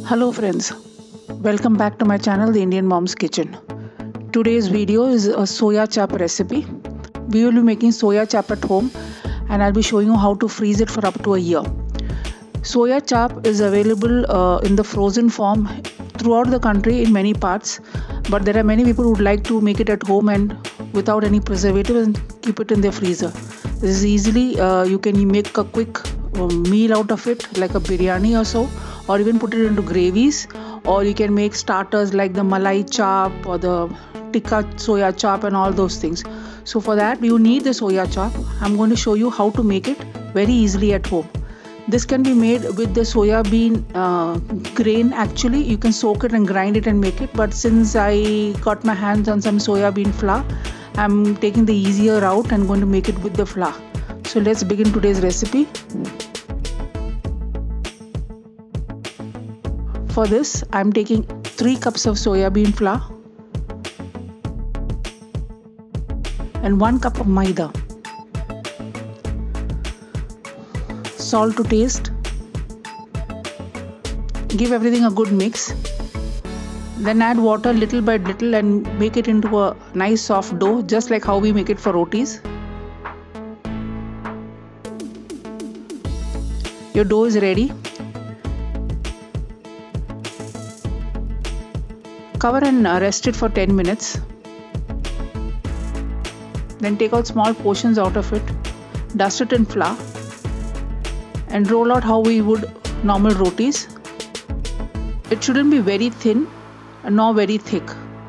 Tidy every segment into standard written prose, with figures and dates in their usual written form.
Hello friends, welcome back to my channel The Indian Mom's Kitchen. Today's video is a soya chap recipe. We will be making soya chap at home and I'll be showing you how to freeze it for up to a year. Soya chap is available in the frozen form throughout the country in many parts, but there are many people who would like to make it at home and without any preservative and keep it in their freezer. This is easily, you can make a quick meal out of it, like a biryani or so, or even put it into gravies, or you can make starters like the malai chap or the tikka soya chap and all those things. So for that you need the soya chap. I'm going to show you how to make it very easily at home. This can be made with the soya bean grain. Actually you can soak it and grind it and make it, but since I got my hands on some soya bean flour, I'm taking the easier route and going to make it with the flour. So let's begin today's recipe. For this, I'm taking 3 cups of soya bean flour and 1 cup of maida, salt to taste. Give everything a good mix. Then add water little by little and make it into a nice soft dough, just like how we make it for rotis. Your dough is ready. Cover and rest it for 10 minutes. Then take out small portions out of it, dust it in flour and roll out how we would normal rotis. It shouldn't be very thin nor very thick.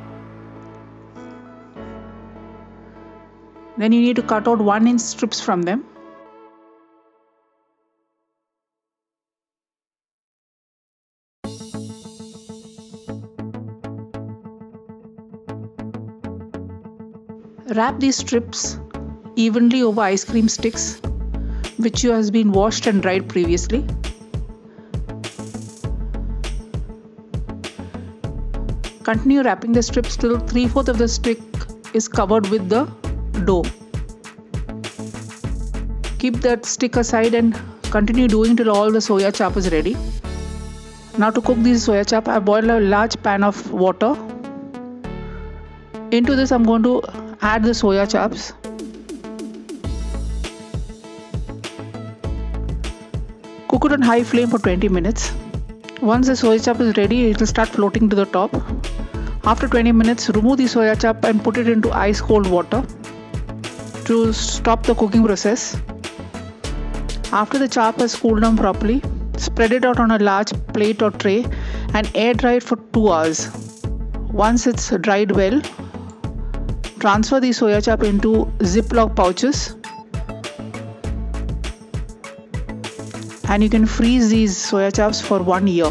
Then you need to cut out 1-inch strips from them. Wrap these strips evenly over ice cream sticks, which has been washed and dried previously. Continue wrapping the strips till 3/4 of the stick is covered with the dough. Keep that stick aside and continue doing till all the soya chap is ready. Now to cook this soya chap, I boiled a large pan of water. Into this I'm going to add the soya chaps. Cook it on high flame for 20 minutes. Once the soya chap is ready, it will start floating to the top. After 20 minutes, remove the soya chap and put it into ice cold water to stop the cooking process. After the chap has cooled down properly, spread it out on a large plate or tray and air dry it for 2 hours. Once it's dried well, transfer the soya chap into Ziploc pouches and you can freeze these soya chaps for 1 year.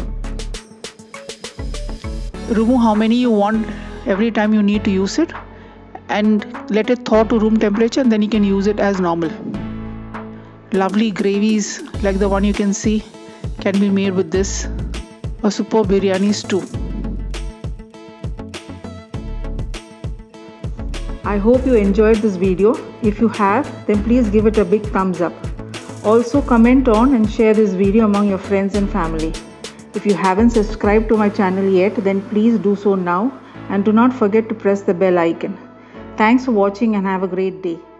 Remove how many you want every time you need to use it and let it thaw to room temperature, and then you can use it as normal. Lovely gravies like the one you can see can be made with this, or superb biryanis too. I hope you enjoyed this video. If you have, then please give it a big thumbs up. Also comment on and share this video among your friends and family. If you haven't subscribed to my channel yet, then please do so now and do not forget to press the bell icon. Thanks for watching and have a great day.